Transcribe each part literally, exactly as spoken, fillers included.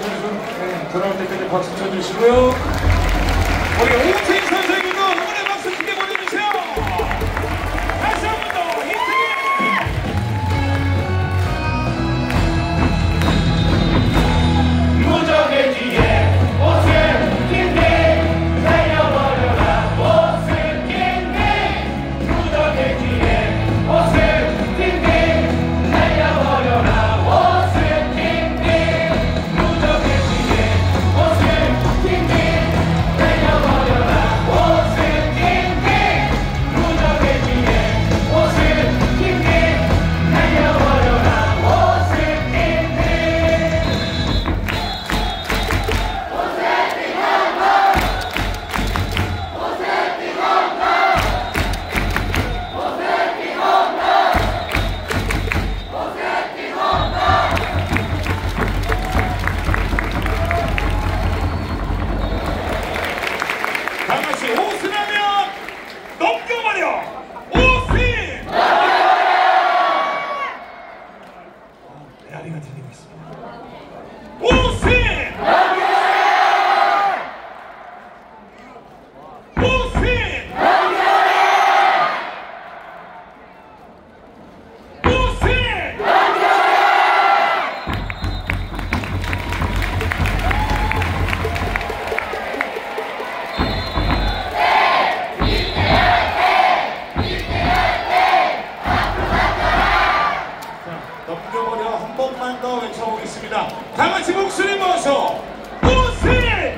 네, 돌아올 때까지 박수 쳐주시고요. 우리 오스틴 선생님도 응원의 박수 크게 보내주세요. 다시 한 번 더 힘차게. 무적Lg의 오스틴의 달려버려라 오스틴의 무적Lg의 오스틴의 달려버려라 오스틴의 무적Lg의 오스틴의 달려버려라 오스틴의 무적Lg의 오스틴의 달려버려라 오스틴의 다같이 오스나면 넘겨버려 오스틴! 메아리가 들리고 있습니다. 오스틴! 오스틴! 오스틴! 넘겨버려 한 번만 더 외쳐보겠습니다. 다 같이 목소리 모아서 오스틴!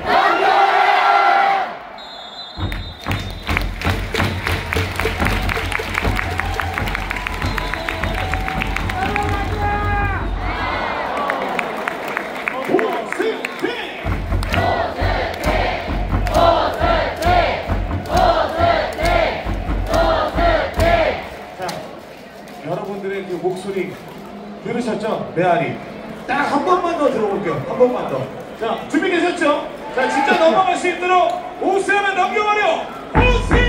여러분들의 그 목소리 들으셨죠? 메아리 딱 한 번만 더 들어볼게요. 한 번만 더. 자, 준비되셨죠? 자, 진짜 넘어갈 수 있도록 오스틴 하면 넘겨버려 오스틴!